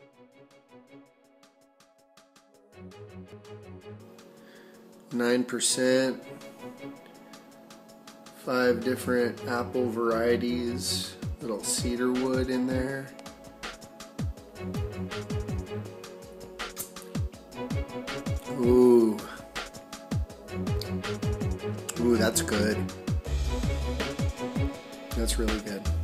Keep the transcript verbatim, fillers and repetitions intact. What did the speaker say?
nine percent, five different apple varieties, little cedar wood in there. Ooh. Ooh, that's good. That's really good.